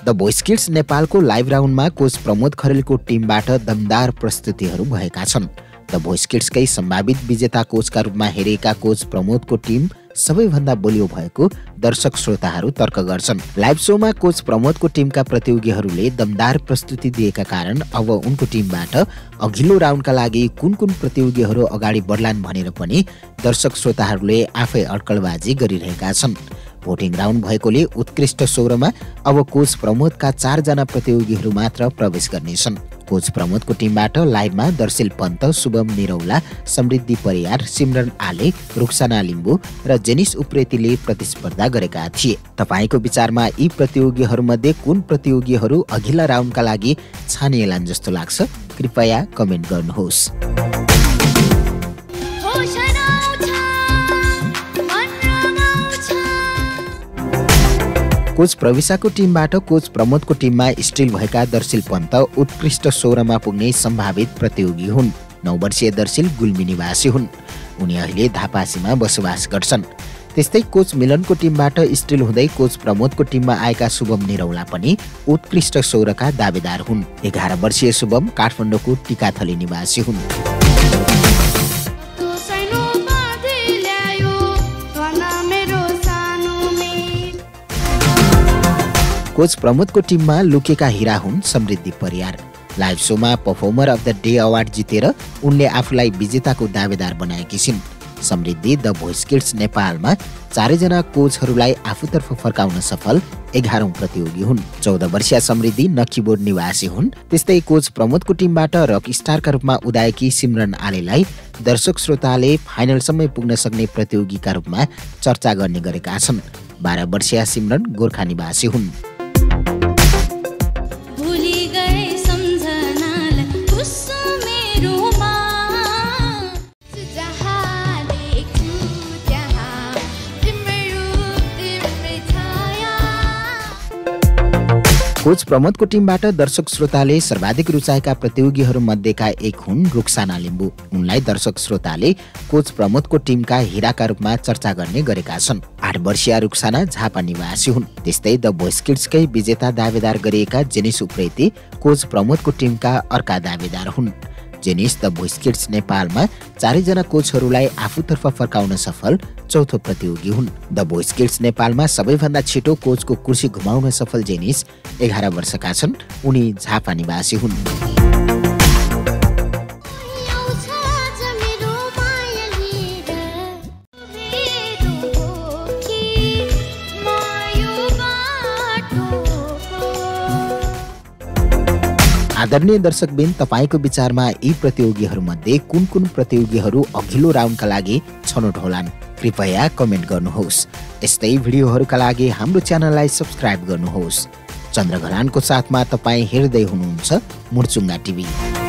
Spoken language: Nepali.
द भोइस किड्स नेपालको लाइभ राउन्डमा कोच प्रमोद खरेलको टिमबाट दमदार प्रस्तुतिहरू भएका छन्। द भोइस किड्सकै सम्भावित विजेता कोचका रूपमा हेरेका कोच प्रमोदको टिम सबैभन्दा बलियो भएको दर्शक श्रोताहरू तर्क गर्छन्। लाइभ शोमा कोच प्रमोदको टिमका प्रतियोगीहरूले दमदार प्रस्तुति दिएका कारण अब उनको टिमबाट अघिल्लो राउन्डका लागि कुन प्रतियोगीहरू अगाडि बढ्लान् भनेर पनि दर्शक श्रोताहरूले आफै अड्कलबाजी गरिरहेका छन्। भोटिङ राउन्ड भएकोले उत्कृष्ट 16मा अब कोच प्रमोदका 4 जना प्रतियोगीहरू मात्र प्रवेश गर्नेछन्। कोच प्रमोदको टिमबाट लाइभमा दर्शिल पन्त, शुभम निरौला, समृद्धि परियार, सिमरन आले, रुक्साना लिम्बू र जेनिस उप्रेतीले प्रतिस्पर्धा गरेका थिए। तपाईको विचारमा यी प्रतियोगीहरूमध्ये कुन प्रतियोगीहरू अघिल्ला राउन्डका लागि छानिएलान् जस्तो लाग्छ? कृपया कमेन्ट गर्नुहोस्। कोच प्रविशाको टिमबाट कोच प्रमोदको टिममा स्टिल भएका दर्शिल पन्त उत्कृष्ट 16मा पुग्ने सम्भावित प्रतियोगी हुन्। 9 वर्षीय दर्शिल गुल्मी निवासी हुन्। उनी अहिले धापासीमा बसोबास गर्छन्। त्यस्तै कोच मिलनको टिमबाट स्टिल हुँदै कोच प्रमोदको टिममा आएका शुभम निरौला पनि उत्कृष्ट 16का दावेदार हुन्। 11 वर्षीय शुभम काठमाडौँको टिकाथली निवासी हुन्। कोच प्रमोदको टिममा लुकेका हिरा हुन् समृद्धि परियार। लाइभ शोमा performer of the day award जितेर उनले आफूलाई विजेताको दावेदार बनाएकी छिन्। समृद्धि द भोइस किड्स नेपालमा 4 जना कोचहरूलाई आफूतर्फ फर्काउन सफल 11औं प्रतियोगी हुन्। 14 वर्षीय समृद्धि नक्कीबोर्ड निवासी हुन्। त्यस्तै कोच प्रमोदको टिमबाट रक स्टारका रूपमा उदाएकी सिमरन आलेलाई दर्शक श्रोताले फाइनलसम्म पुग्न सक्ने प्रतियोगीका रूपमा चर्चा गर्ने गरेका छन्। 12 वर्षीय सिमरन गोर्खा निवासी हुन्। कोच प्रमोदको टिमबाट दर्शक श्रोताले सर्वाधिक रुचाएका प्रतियोगीहरू मध्येका एक हुन् रुक्साना लिम्बू। उनलाई दर्शक श्रोताले कोच प्रमोदको टिमका हिराका रूपमा चर्चा गर्ने गरेका छन्। 8 वर्षीय रुक्साना झापा निवासी हुन्। त्यस्तै द भोइस किड्सकै विजेता दावेदार गरिएका जेनिस उप्रेती कोच प्रमोदको टिमका अर्का दावेदार हुन्। जेनिस द भोइस किड्स नेपालमा 4 जना कोचहरूलाई आफूतर्फ फर्काउन सफल 4थो प्रतियोगी हुन्। द भोइस किड्स नेपालमा सबैभन्दा छिटो कोचको कुर्सी घुमाउन सफल जेनिस 11 वर्षका छन्। उनी झापा निवासी हुन्। आदरणीय दर्शकबिन, तपाईको विचारमा यी प्रतियोगीहरूमध्ये कुन प्रतियोगीहरू अघिल्लो राउन्डका लागि छनौट होलान्? कृपया कमेन्ट गर्नुहोस्। यस्तै भिडियोहरूका लागि हाम्रो च्यानललाई सब्स्क्राइब गर्नुहोस्। चन्द्र घरानको साथमा तपाईँ हेर्दै हुनुहुन्छ मुर्चुङ्गा टिभी।